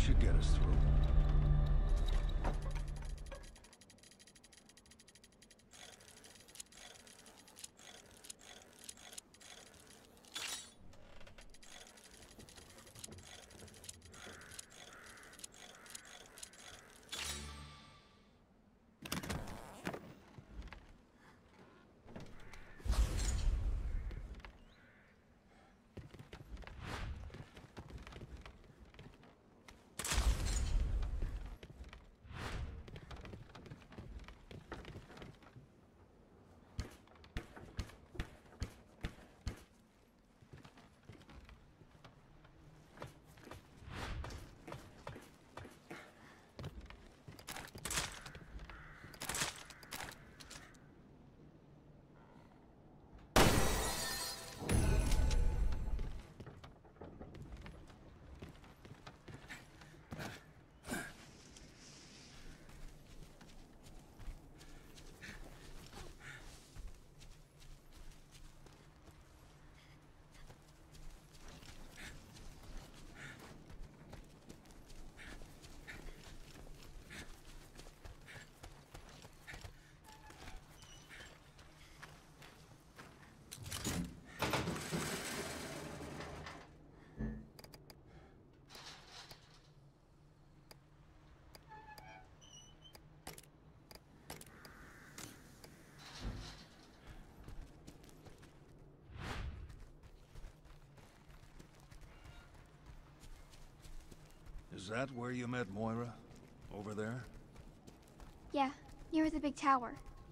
should get us through. Is that where you met Moira? Over there? Yeah, near the big tower.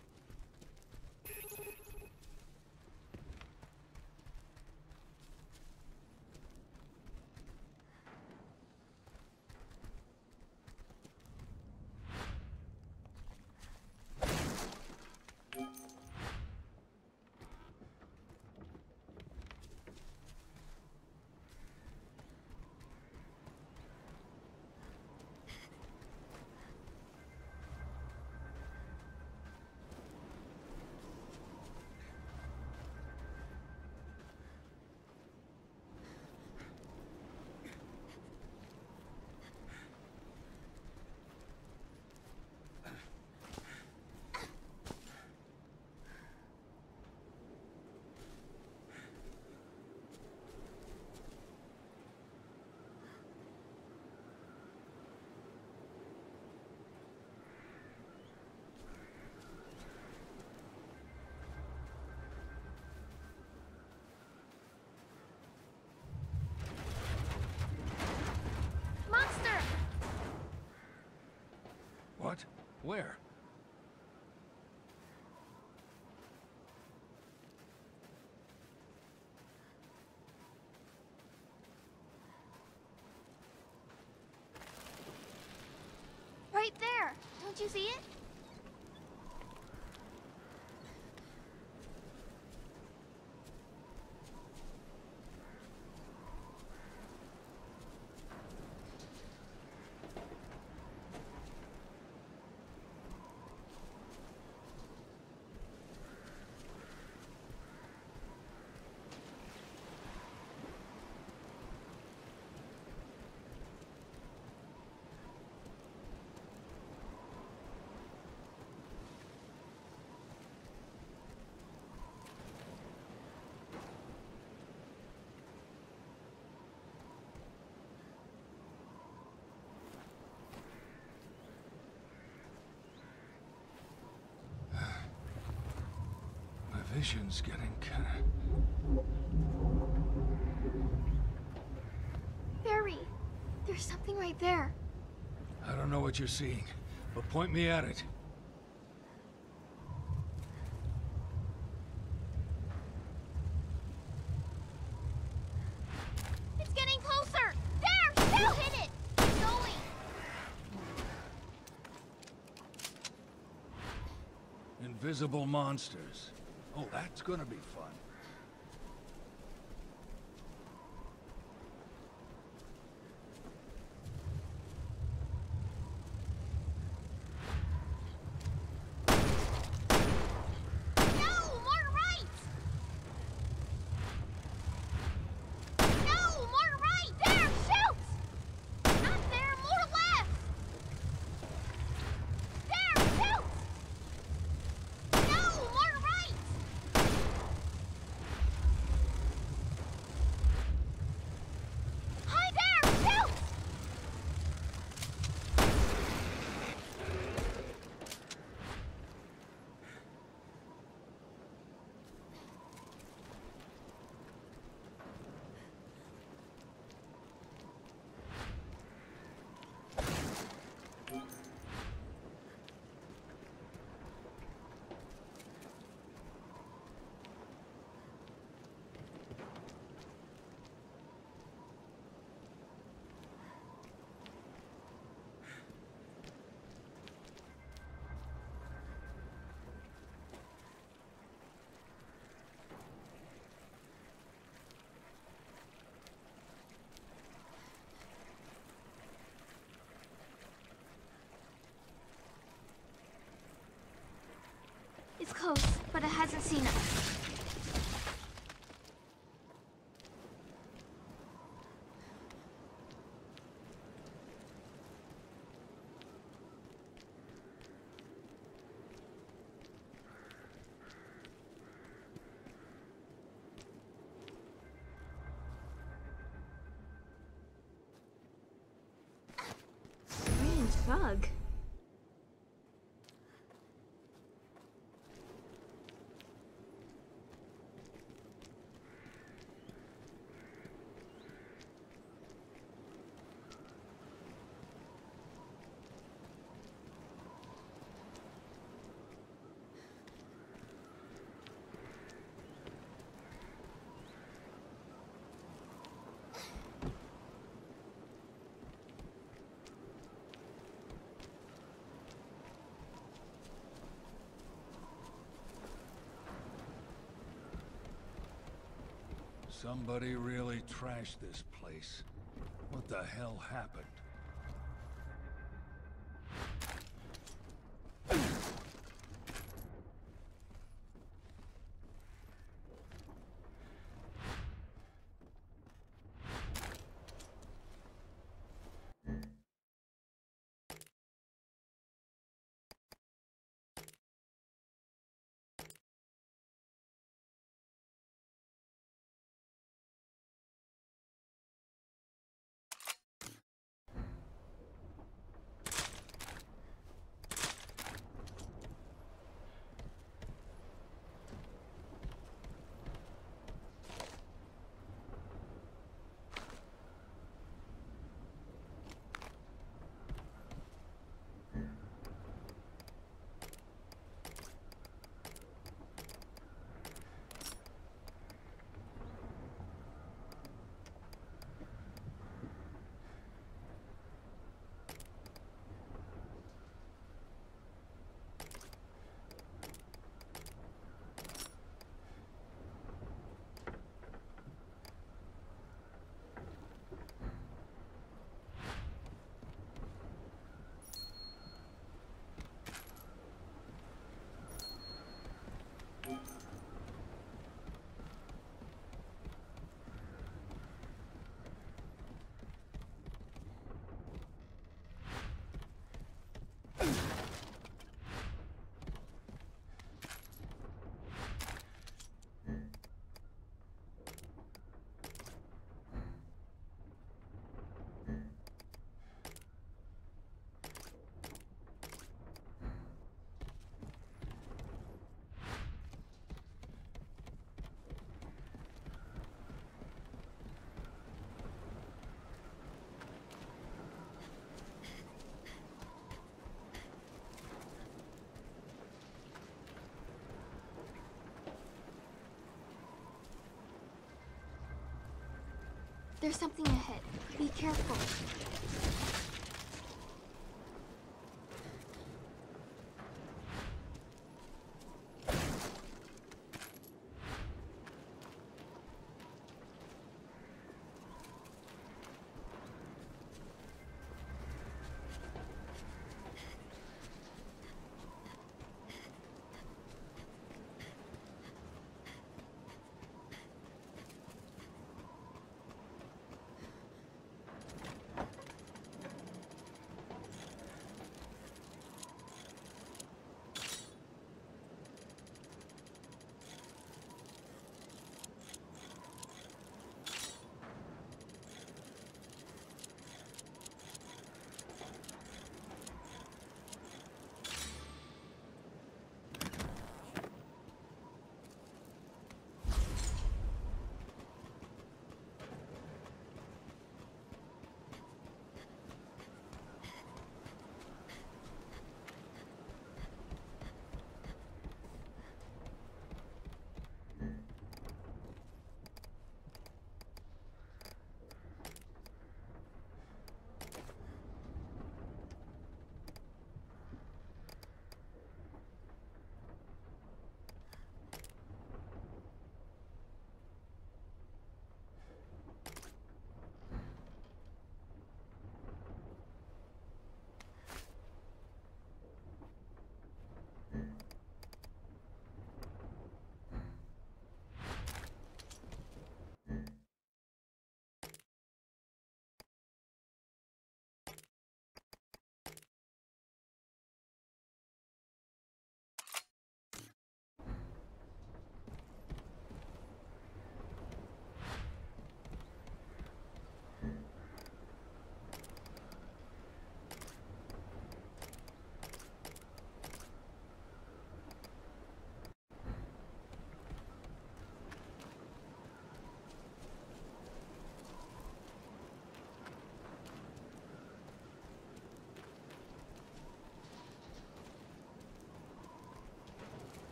What? Where? Right there! Don't you see it? Vision's getting kinda... Barry, there's something right there. I don't know what you're seeing, but point me at it. It's getting closer! There! Still hit it! Keep going! Invisible monsters. Oh, that's gonna be fun. No! More right! There! Shoot! Not there! It's close, but it hasn't seen us. Strange bug. Somebody really trashed this place. What the hell happened? There's something ahead. Be careful.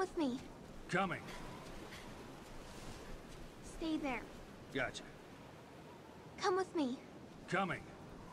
with me. Coming. Stay there. Gotcha. Come with me. Coming.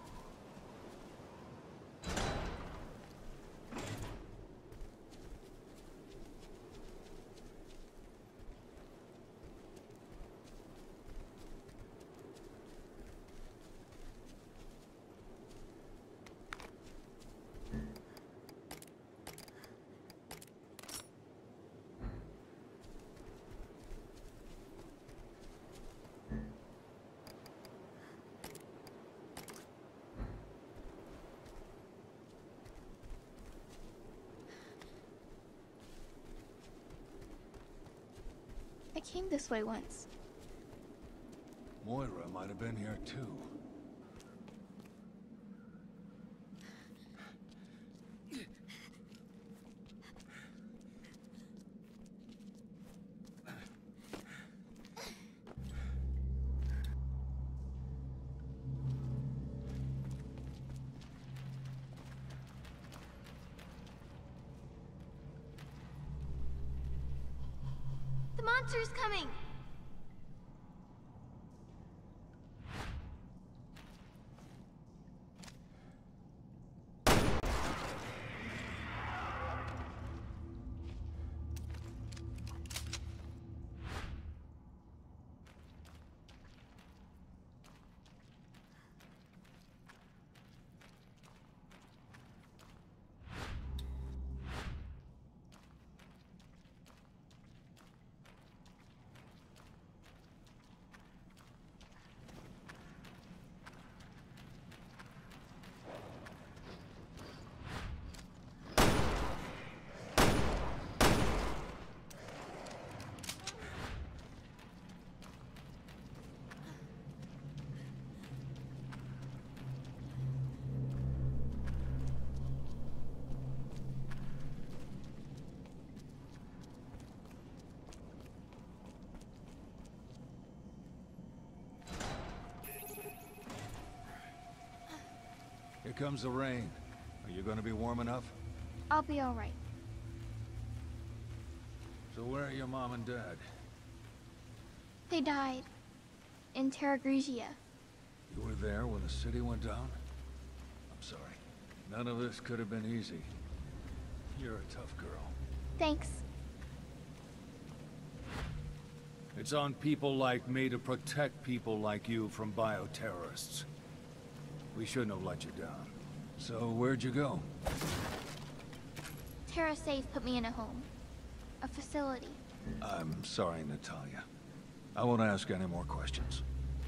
I came this way once. Moira might have been here too. The monster's coming! Here comes the rain. Are you gonna be warm enough? I'll be alright. So where are your mom and dad? They died. In Terra Grigia. You were there when the city went down? I'm sorry. None of this could have been easy. You're a tough girl. Thanks. It's on people like me to protect people like you from bioterrorists. We shouldn't have let you down. So where'd you go? Terra Safe put me in a home. A facility. I'm sorry, Natalia. I won't ask any more questions.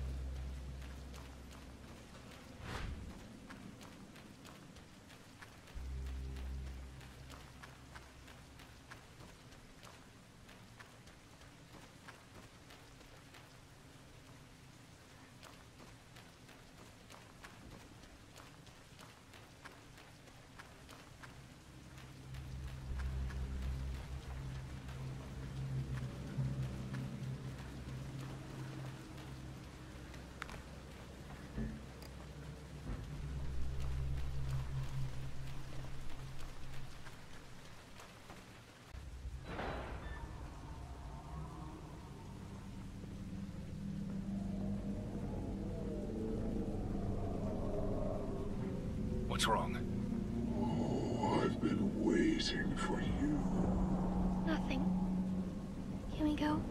What's wrong? Oh, I've been waiting for you. Nothing. Can we go?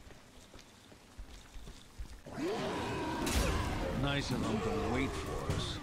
Nice of them to wait for us.